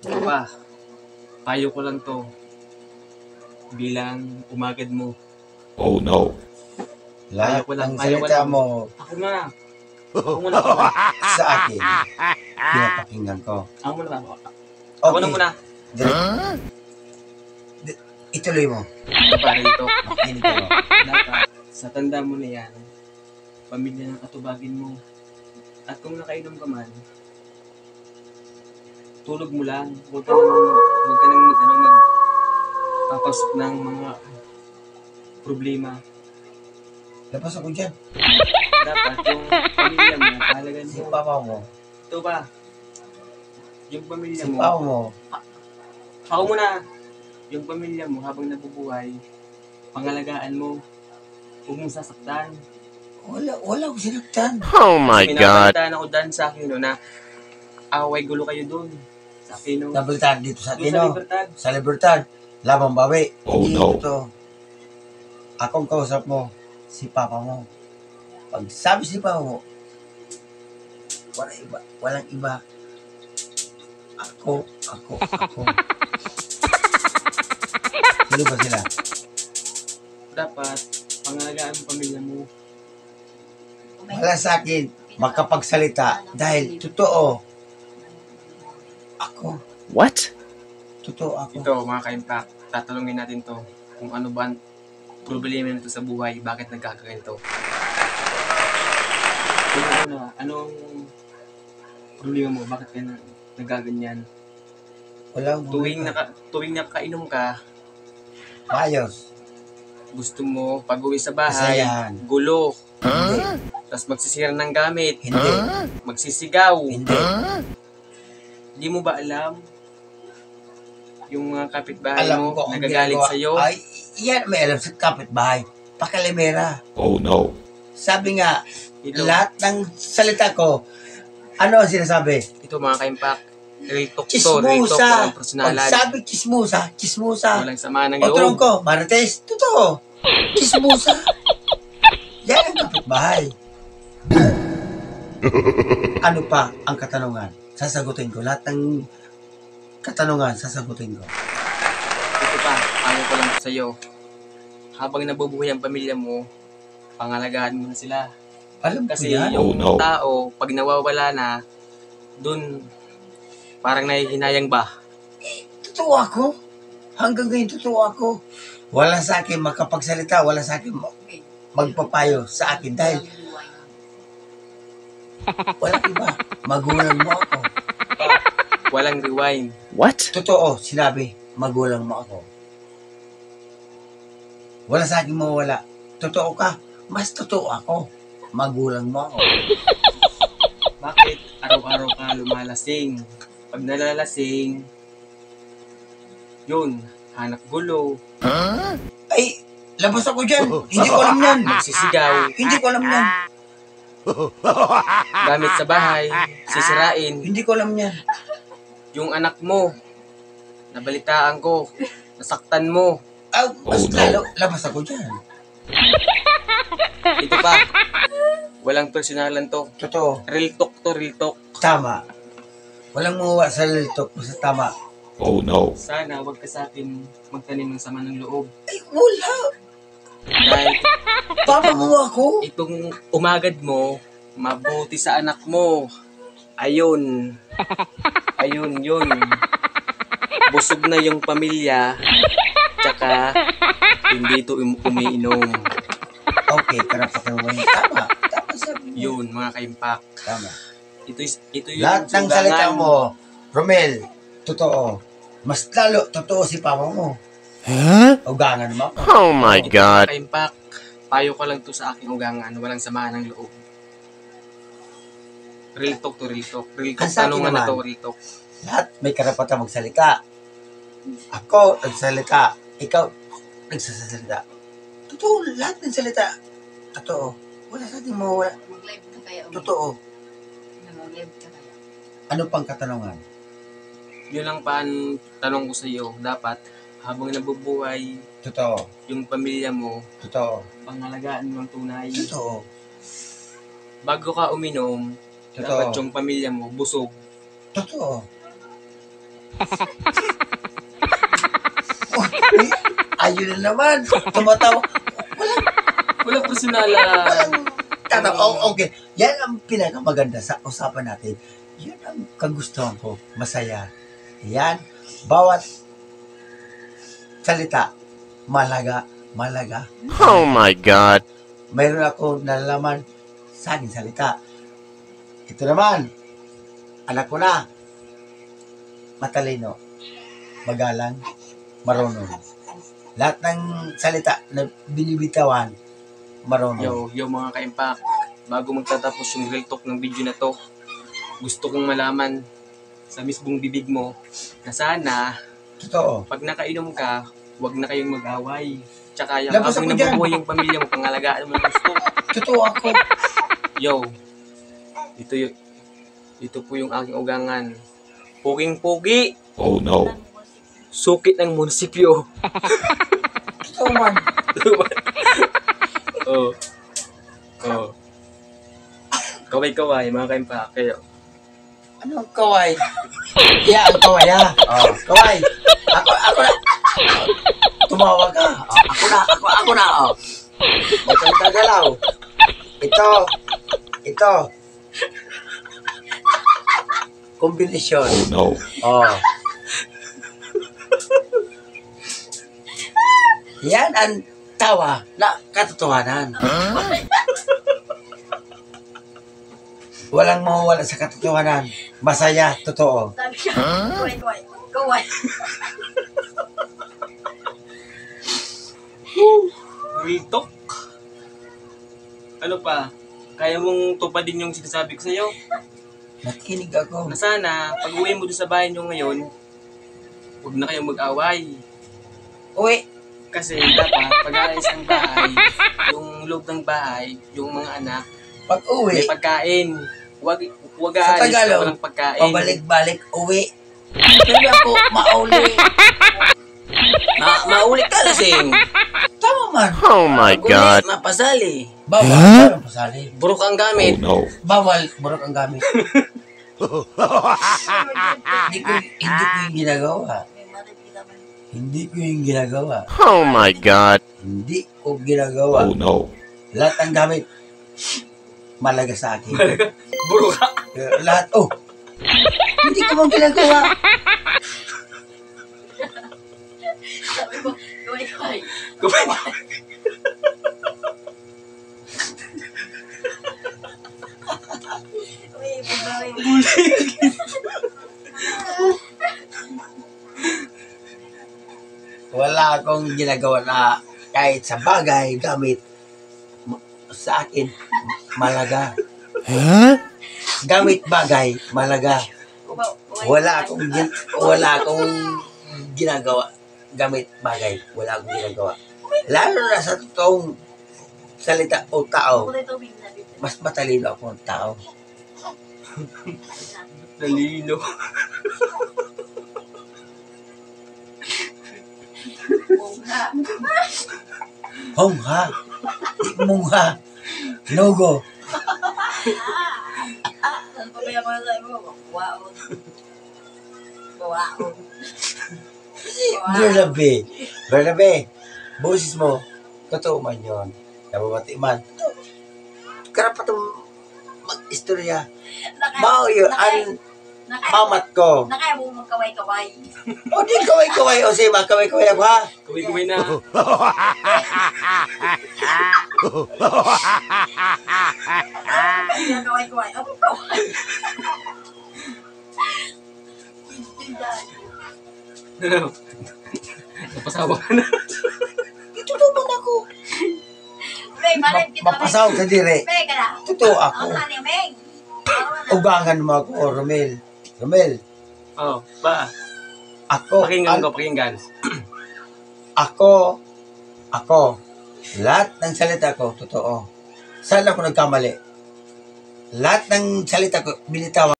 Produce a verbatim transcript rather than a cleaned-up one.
Ito pa, payo ko lang to bilang umagad mo. Oh no. Lahat Payo ko lang, ng payo ko salita lang. mo Ako na. Ako muna ako. sa akin, pinapakinggan ko. Ako muna ako. Ako na muna. Direct. Di- Ituloy mo. Ito pa rito. Makinig ko. Dapat, sa tanda mo na yan, pamilya ng katubagin mo. At kung nakainom ka man, tulog mo lang. Huwag ka nang, huwag ka nang mag, ano, magpapasok ng mga problema. Labas ako dyan. Dapat yung pamilya mo, pahalagan Si mo. papa mo. Ito ba? Yung pamilya Si mo, papa mo. ako muna, yung pamilya mo habang nabubuhay, pangalagaan mo. Huwag mong sasaktan. Wala, wala akong sinaktan. Oh my God. Minabalitaan ako dyan sa akin, no, na away gulo kayo doon. Sa akin, no. Nabalitaan dito sa Doon sa Tino. Libertad. Sa Libertad. Labang bawi. Oh, Hindi no. ito. Akong kausap mo, si papa mo. Pag sabi si papa mo, walang iba. Walang iba. Ako, ako, ako. Sino ba sila? Dapat, pangalagaan mo pamilya mo. Wala sa akin makapagsalita dahil totoo. Ako, What? totoo ako. Ito, mga ka-impact, tatanungin natin to kung ano ba ang problema nito sa buhay, bakit nagkakaganito. Kung ano, anong problema mo, bakit ka na, nagkaganyan? Walang Tuwing, naka, tuwing nakainom ka, Ayos. gusto mo pag-uwi sa bahay, Kasayahan. gulo, Hindi. tapos magsisira ng gamit, Hindi. magsisigaw. Hindi. Hindi mo ba alam yung mga kapitbahay Alam mo ko ang nagagalit ginagawa. sa'yo? Ay, yan may alam sa kapitbahay. Pakalimera. Oh no. Sabi nga, Ito, lahat ng salita ko, ano ang sinasabi? ito mga ka-impact, real talk to, real talk, Chismusa. walang Pag personalan, sabi chismusa, chismusa. walang sama ng Otrong loob. ko, Marites, totoo. Chismusa. Yan ang kapitbahay. Ano pa ang katanungan? Sasagutin ko. Lahat ng katanungan, sasagutin ko. Ito pa, ano ko lang sa'yo, habang nabubuhay ang pamilya mo, pangalagaan mo na sila. Alam ko Kasi yan. Oh, yung no. tao, pag nawawala na, dun, parang nahihinayang ba? Totoo ako. Hanggang ngayon, totoo ako. Wala sa akin makapagsalita, wala sa akin ma- magpapayo sa akin dahil wala iba. Magulang mo ako. Walang rewind. What? Totoo, sinabi, magulang mo ako. Wala sa akin mawala. Totoo ka, mas totoo ako. Magulang mo ako. Bakit araw-araw ka lumalasing? Pag nalalasing, yun, hanap gulo, Ay, labas ako dyan. Hindi ko alam yan. magsisigaw, Hindi ko alam yan. gamit sa bahay, sisirain. Hindi ko alam yan. Yung anak mo, nabalitaan ko, nasaktan mo. Ah, mas Oh, no. lalo, labas ako dyan. Ito pa, walang personalan to. Totoo, Real talk to, real talk. tama. Walang muwa sa liltok, basta tama. Oh no. Sana wag ka sa akin magtanim ng sama ng loob. Ay, wala. Dahil Papa mo ako. itong umagad mo, mabuti sa anak mo. Ayun. Ayun, yun. Busog na yung pamilya, tsaka hindi ito um- umiinom. Okay, karapatan mo yun. Tama. Tama sabi mo. Yun, mga ka-impact. Tama. Ito, is- ito yung Lahat ng sugangan. salita mo, Romel, totoo. Mas lalo, totoo si papa mo. Huh? Ugangan mo ako. Oh my Ito, God. mga ka-impact. Payo ko lang to sa aking ugangan, walang samaan ng loob. Real talk to real talk. Real talk, Ang sa akin tanungan na naman. to, real talk. Lahat may karapatan magsalita. Ako, nagsalita. Ikaw, nagsasalita. Totoo, lahat ng salita. Totoo. Wala sa ating mawala. Mag-live ka kaya. Totoo. Mag-live ka kaya. Ano pang katanungan? Yun lang pa ang tanong ko sa iyo. Dapat, habang nabubuhay Totoo. yung pamilya mo, Totoo. pangalagaan mo ang tunay. Totoo. Bago ka uminom, dapat Totoo. yung pamilya mo busog. Totoo. Uy, ayun na naman. Tumatawa. Walang personala. Walang tatawa. Oh, okay. Yan ang pinakamaganda sa usapan natin. Yun ang kagustuhan ko. Masaya. Yan. Bawat salita. Malaga. Malaga. Oh my God. Mayroon ako nalalaman sa aking salita. Ito naman. Anak ko na. Matalino. Magalang. Marunong. Lahat ng salita na binibitawan, marunong. Yo, yo mga ka-impact. Bago magtatapos yung real talk ng video na to, gusto kong malaman sa mismong bibig mo na sana, Totoo. pag nakainom ka, huwag na kayong mag-away. Tsaka yung Labas habang ako dyan. nabubuhay yung pamilya mo, pangalagaan mo ng gusto. Totoo ako. Yo, ito, y- ito po yung aking ugangan. Puging-pugi, Oh no. sukit ng munisipyo. Totoo man. Oo. Oo. Kaway-kaway, mga ka-impact. Kayo. Ano ang kaway? Yeah, ang kaway ha. Oh, kaway. Ako, ako na. Tumawa ka. Oh, ako na, ako, ako na. Oh. Huwag kang gagalaw. Ito. Ito. Kombinasyon. Oh no. Oh. Yan ang tawa na katotohanan. Walang mawawala sa katotohanan. Masaya, totoo. Sabi siya, kaway, kaway. Kaway. Real talk. Ano pa? Kaya mong tupadin yung sinasabi ko sa'yo? Nakikinig ako. Na sana, pag uwi mo doon sa bahay nyo ngayon, huwag na kayong mag-away. Uwi. Kasi dapat, pag aalis ng bahay, yung loob ng bahay, yung mga anak, Pag uwi, may pagkain. Huwag, huwag Sa aalis Tagalog, na walang pagkain. pabalik-balik, uwi. Hindi ako mauli. Ma mauli ka lasing. Tama man. Oh my God. Ulit, mapasali. Bawal. Huh? Bawal pasali. Burok ang Oh gamit. no. Bawal. Burok ang gamit. Hindi ko, hindi ko yung ginagawa. May marid kita man. Hindi ko yung ginagawa. Oh my God. Hindi ko ginagawa. Oh no. Lahat ng gamit, malaga sa akin. Burok ka. Eh, Lahat, oh. Hindi ko mang ginagawa. Sabi ko, kaway, kaway. Kumay. Kaway, kaway. Wala akong ginagawa na kahit sa bagay, gamit, ma- sa akin, malaga. Huh? Gamit bagay, malaga. Kubaw, kaway, Wala kaway. akong, gin- wala akong ginagawa. Gamit bagay, wala akong ginagawa. Lalo na sa totoong salita o tao, Kulay tubig na dito. mas matalino ako ng tao. Nalino. Mungha. Hong ha, mungha, nogo. Saan pa ba yung mga sabi mo? Waon. Waon. Bernabe, Bernabe, boses mo, totoo man yun. Nababati man. Karapatang mag-istorya. Mao yun, ang mamat ko. Nakaya mo magkaway-kaway. O di kaway-kaway, o si kaway-kaway ako ha. Kumay-kumay na. Kaway-kaway. Ano kaway? Napasawa ka na. Ito naman ako. Meng, marid kita. Mapasaw ka dire. Meng, ka na. Totoo ako. Ang ano, Meng? Ugangan mo ako, Romel. Romel, Oh, ba? ako, Pakinggan an- ko, pakinggan. ako, ako, lahat ng salita ko, totoo. Saan ako nagkamali? Lahat ng salita ko, binitawan.